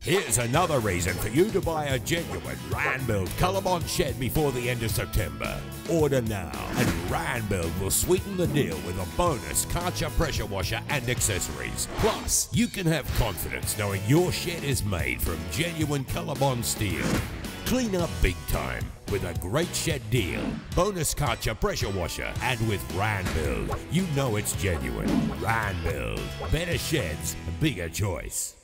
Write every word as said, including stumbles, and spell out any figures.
Here's another reason for you to buy a genuine Ranbuild Colorbond shed before the end of September. Order now and Ranbuild will sweeten the deal with a bonus Karcher pressure washer and accessories. Plus, you can have confidence knowing your shed is made from genuine Colorbond steel. Clean up big time with a great shed deal, bonus Karcher pressure washer, and with Ranbuild, you know it's genuine. Ranbuild, better sheds, bigger choice.